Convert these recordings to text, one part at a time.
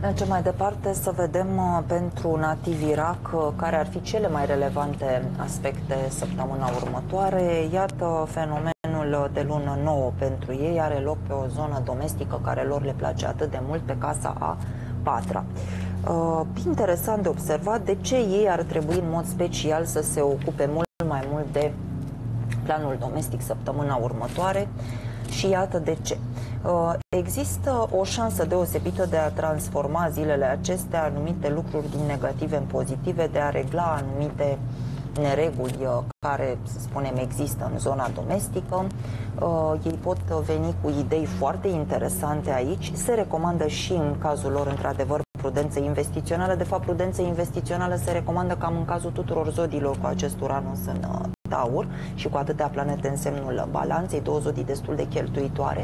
Mergem mai departe să vedem pentru nativii RAC care ar fi cele mai relevante aspecte săptămâna următoare. Iată, fenomenul de lună nouă pentru ei are loc pe o zonă domestică care lor le place atât de mult, pe casa a patra. Interesant de observat de ce ei ar trebui în mod special să se ocupe mult mai mult de planul domestic săptămâna următoare. Și iată de ce. Există o șansă deosebită de a transforma zilele acestea anumite lucruri din negative în pozitive, de a regla anumite nereguli care, să spunem, există în zona domestică. Ei pot veni cu idei foarte interesante aici. Se recomandă și în cazul lor, într-adevăr, prudență investițională. De fapt, prudență investițională se recomandă cam în cazul tuturor zodiilor cu acest Uranus în Taur și cu atâtea planete în semnul Balanței, două zodii destul de cheltuitoare.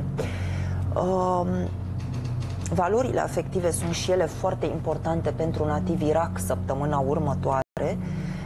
Valorile afective sunt și ele foarte importante pentru nativii RAC săptămâna următoare,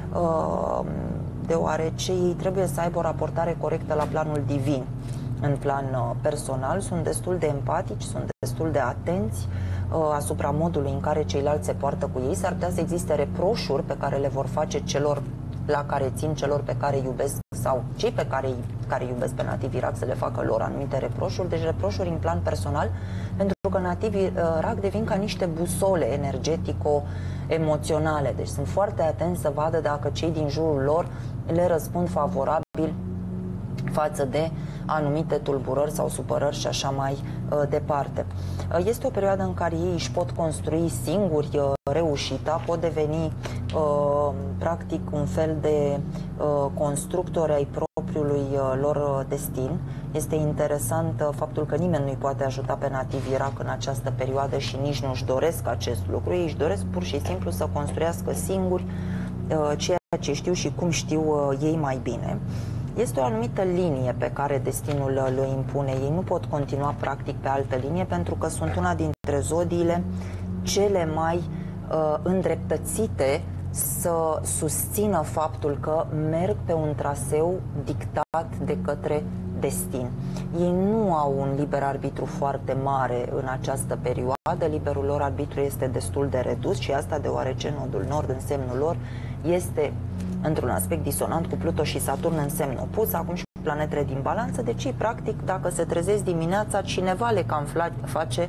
deoarece ei trebuie să aibă o raportare corectă la planul divin. În plan personal sunt destul de empatici, sunt destul de atenți asupra modului în care ceilalți se poartă cu ei. S-ar putea să existe reproșuri pe care le vor face celor la care țin, celor pe care iubesc sau cei pe care iubesc pe nativii RAC să le facă lor anumite reproșuri, deci reproșuri în plan personal, pentru că nativii RAC devin ca niște busole energetico-emoționale, deci sunt foarte atenți să vadă dacă cei din jurul lor le răspund favorabil față de anumite tulburări sau supărări și așa mai departe. Este o perioadă în care ei își pot construi singuri reușita, pot deveni practic un fel de constructori ai propriului lor destin. Este interesant faptul că nimeni nu-i poate ajuta pe nativii RAC în această perioadă și nici nu își doresc acest lucru. Ei își doresc pur și simplu să construiască singuri ceea ce știu și cum știu ei mai bine. Este o anumită linie pe care destinul le impune. Ei nu pot continua practic pe altă linie pentru că sunt una dintre zodiile cele mai îndreptățite să susțină faptul că merg pe un traseu dictat de către destin. Ei nu au un liber arbitru foarte mare în această perioadă, liberul lor arbitru este destul de redus și asta deoarece nodul nord în semnul lor este într-un aspect disonant cu Pluto și Saturn în semn opus, acum și cu planetele din balanță, deci ei, practic, dacă se trezesc dimineața, cineva le cam face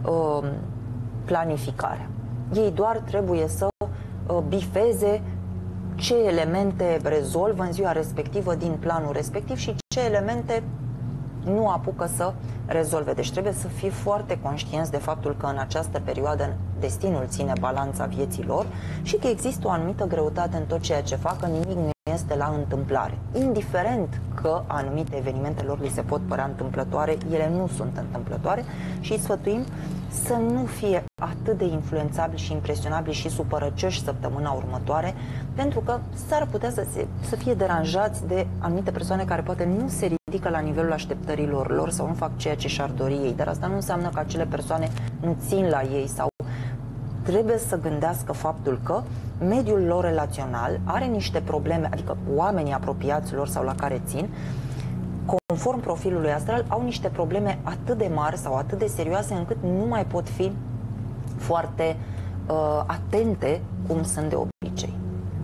planificarea. Ei doar trebuie să bifeze ce elemente rezolvă în ziua respectivă din planul respectiv și ce elemente nu apucă să rezolve. Deci trebuie să fie foarte conștienți de faptul că în această perioadă destinul ține balanța vieții lor și că există o anumită greutate în tot ceea ce fac, că nimic nu este la întâmplare. Indiferent că anumite evenimente lor li se pot părea întâmplătoare, ele nu sunt întâmplătoare și îi sfătuim să nu fie atât de influențabili și impresionabili și supărăcioși săptămâna următoare, pentru că s-ar putea să fie deranjați de anumite persoane care poate nu se ridică la nivelul așteptărilor lor sau nu fac ceea ce și-ar dori ei. Dar asta nu înseamnă că acele persoane nu țin la ei sau trebuie să gândească faptul că mediul lor relațional are niște probleme, adică oamenii apropiați lor sau la care țin, conform profilului astral, au niște probleme atât de mari sau atât de serioase încât nu mai pot fi foarte atente cum sunt de obicei.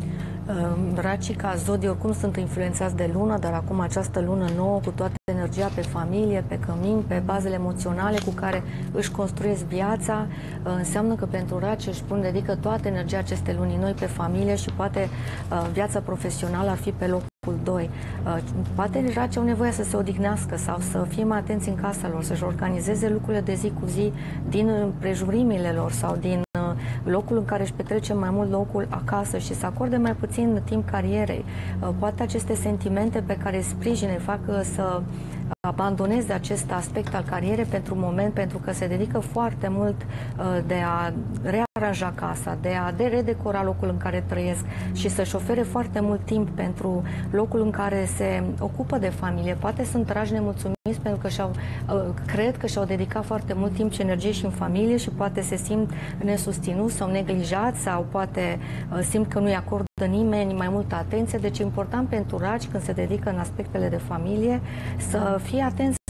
Racii ca zodii oricum sunt influențați de lună, dar acum această lună nouă cu toată energia pe familie, pe cămin, pe bazele emoționale cu care își construiesc viața, înseamnă că pentru raci își dedică toată energia acestei luni noi pe familie și poate viața profesională ar fi pe locul 2. Poate raci au nevoie să se odihnească sau să fie mai atenți în casa lor, să-și organizeze lucrurile de zi cu zi din prejurimile lor sau din locul în care își petrece mai mult locul acasă și să acorde mai puțin timp carierei. Poate aceste sentimente pe care îi sprijine fac să abandoneze acest aspect al carierei pentru un moment, pentru că se dedică foarte mult de a rearanja casa, de a redecora locul în care trăiesc și să-și ofere foarte mult timp pentru locul în care se ocupă de familie. Poate sunt trași nemulțumiți pentru că cred că și-au dedicat foarte mult timp și energie și în familie și poate se simt nesusținuți sau neglijați sau poate simt că nu-i acordă nimeni mai multă atenție. Deci e important pentru raci când se dedică în aspectele de familie să fie atenți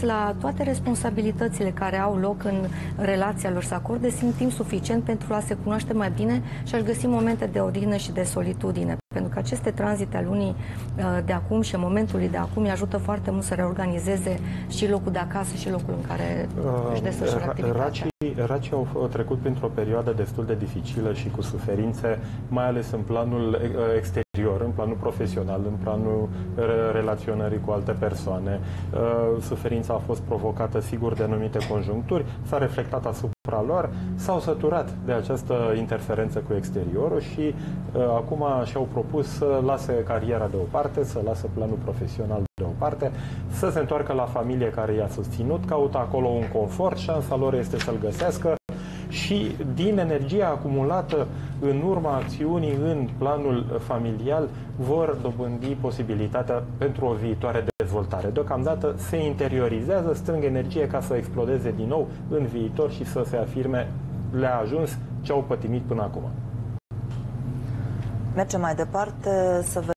la toate responsabilitățile care au loc în relația lor, să acorde timp suficient pentru a se cunoaște mai bine și a-și găsi momente de odihnă și de solitudine. Pentru că aceste tranzite a lunii de acum și momentului de acum îi ajută foarte mult să reorganizeze și locul de acasă și locul în care își desfășoară activitatea. Racii au trecut printr-o perioadă destul de dificilă și cu suferințe, mai ales în planul exterior, în planul profesional, în planul relaționării cu alte persoane. Suferința a fost provocată, sigur, de anumite conjuncturi, s-a reflectat asupra lor, s-au săturat de această interferență cu exteriorul și acum și-au propus să lase cariera deoparte, să lase planul profesional deoparte, să se întoarcă la familie care i-a susținut, caută acolo un confort, șansa lor este să-l găsească și din energia acumulată în urma acțiunii în planul familial vor dobândi posibilitatea pentru o viitoare dezvoltare. Deocamdată se interiorizează, strâng energie ca să explodeze din nou în viitor și să se afirme le-a ajuns ce au pătimit până acum. Mergem mai departe să